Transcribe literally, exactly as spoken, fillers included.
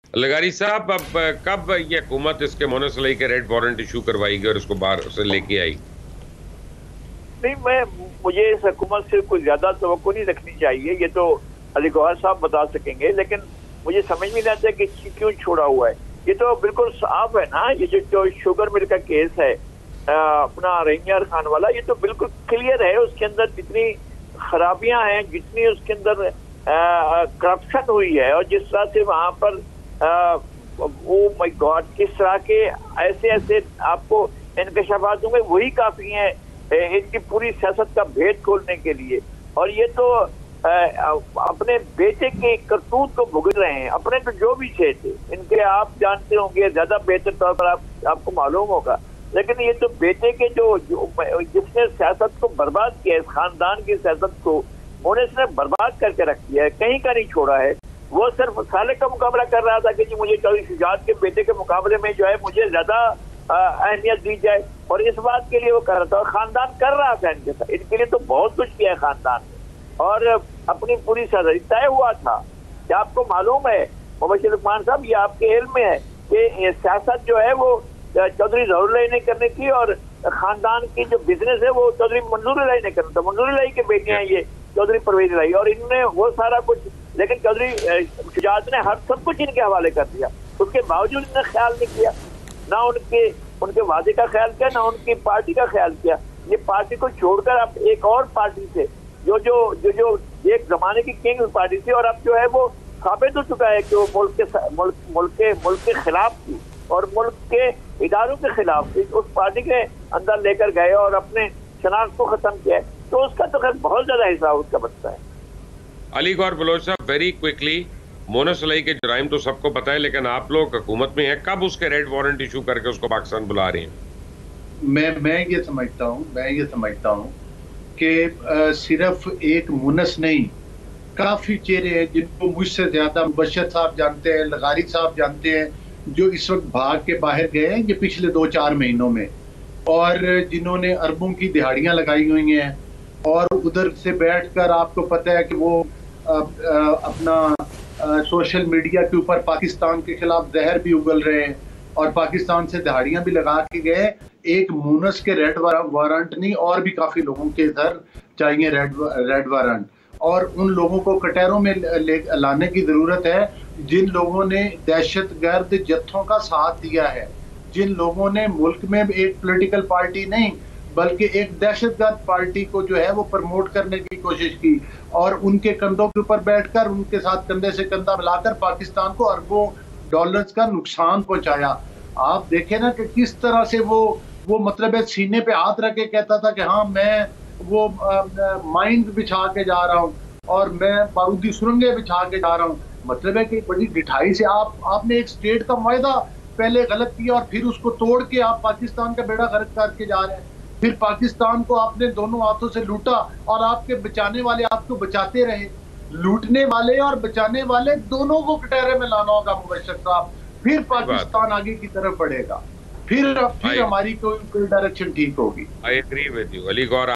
लगारी साहब, अब कब ये हुकूमत इसके मोनसलई के रेड वारंट इशू करवाएगी और इसको बाहर से लेके आई? नहीं, मैं मुझे इस हुकूमत से कोई ज्यादा तवक्को नहीं रखनी चाहिए, ये तो अली गौहर साहब बता सकेंगे। लेकिन मुझे समझ में नहीं आता कि क्यों छोड़ा हुआ है। ये तो बिल्कुल साफ है ना, ये जो, जो शुगर मिल का केस है आ, अपना रहीम खान वाला, ये तो बिल्कुल क्लियर है। उसके अंदर जितनी खराबियां हैं, जितनी उसके अंदर करप्शन हुई है, और जिस तरह से वहां पर ओ माय गॉड किस तरह के ऐसे ऐसे आपको इंकशाफात होंगे, वही काफी हैं इनकी पूरी सियासत का भेद खोलने के लिए। और ये तो आ, अपने बेटे के करतूत को भुगत रहे हैं। अपने तो जो भी थे थे इनके आप जानते होंगे ज्यादा बेहतर तौर पर, आप, आपको मालूम होगा। लेकिन ये तो बेटे के जो, जो जिसने सियासत को बर्बाद किया, इस खानदान की सियासत को उन्होंने बर्बाद करके रख दिया है, कहीं का नहीं छोड़ा है। वो सिर्फ साले का मुकाबला कर रहा था कि जी मुझे चौधरी शुजात के बेटे के मुकाबले में जो है मुझे ज्यादा अहमियत दी जाए, और इस बात के लिए वो कर रहा था। और खानदान कर रहा था इनके साथ, इनके लिए तो बहुत कुछ किया है खानदान ने, और अपनी पूरी सियासत तय हुआ था। क्या आपको मालूम है मुबश्शिर उस्मान साहब, ये आपके इल्म में है कि सियासत जो है वो चौधरी ज़हूरुल्लाह ने करनी थी, और खानदान की जो बिजनेस है वो चौधरी मंजूर इलाही ने करना था। मंजूर इलाही के बेटे हैं ये चौधरी परवेज इलाही, और इनने वो सारा कुछ, लेकिन चौधरी शुजात ने हर सब कुछ इनके हवाले कर दिया। उसके बावजूद इन्होंने ख्याल नहीं किया, ना उनके उनके वादे का ख्याल किया, ना उनकी पार्टी का ख्याल किया। ये पार्टी को छोड़कर अब एक और पार्टी से जो जो जो जो एक जमाने की किंग पार्टी थी, और अब जो है वो साबित हो चुका है कि वो मुल्क के मुल्क मुल्क के मुल्क के खिलाफ थी और मुल्क के इदारों के खिलाफ थी। उस पार्टी के अंदर लेकर गए और अपने शनाख्त को खत्म किया, तो उसका तो खैर बहुत ज्यादा हिस्सा उसका बनता है। अली गौहर बलोच साहब, वेरी क्विकली, मोनसलई के जुराइम तो सबको पता है, लेकिन आप लोग हुकूमत में हैं, कब उसके रेड वारंट इशू करके उसको पाकिस्तान बुला रहे हैं? मैं मैं ये समझता हूँ मैं ये समझता हूँ कि सिर्फ एक मुनस नहीं, काफी चेहरे हैं जिनको मुझसे ज्यादा मुबश्शिर साहब जानते हैं, लगारी साहब जानते हैं, जो इस वक्त भाग के बाहर गए हैं ये पिछले दो चार महीनों में, और जिन्होंने अरबों की दिहाड़ियां लगाई हुई हैं, और उधर से बैठकर आपको पता है कि वो आ, आ, अपना आ, सोशल मीडिया के ऊपर पाकिस्तान के खिलाफ जहर भी उगल रहे हैं, और पाकिस्तान से दिहाड़ियां भी लगा के गए। एक मुनस के रेड वारंट नहीं, और भी काफी लोगों के इधर चाहिए रेड रेड वारंट, और उन लोगों को कटहरों में ले, लाने की जरूरत है जिन लोगों ने दहशतगर्द जत्थों का साथ दिया है, जिन लोगों ने मुल्क में एक पॉलिटिकल पार्टी नहीं बल्कि एक दहशतगर्द पार्टी को जो है वो प्रमोट करने की कोशिश की, और उनके कंधों के ऊपर बैठकर उनके साथ कंधे से कंधा मिलाकर पाकिस्तान को अरबों डॉलर्स का नुकसान पहुंचाया। आप देखें ना कि किस तरह से वो वो मतलब है सीने पे हाथ रख के कहता था कि हाँ मैं वो माइंड बिछा के जा रहा हूँ और मैं बारूदी सुरंगें बिछा के जा रहा हूँ। मतलब है कि बड़ी ढिठाई से आप आपने एक स्टेट का वायदा पहले गलत किया और फिर उसको तोड़ के आप पाकिस्तान का बेड़ा गर्क करके जा रहे हैं। फिर पाकिस्तान को आपने दोनों हाथों से लूटा और आपके बचाने वाले आपको बचाते रहे। लूटने वाले और बचाने वाले दोनों को कटहरे में लाना होगा मुबश्शिर साहब, फिर पाकिस्तान आगे की तरफ बढ़ेगा, फिर फिर हमारी कोई कोई डायरेक्शन ठीक होगी। I agree with you Ali Gauhar.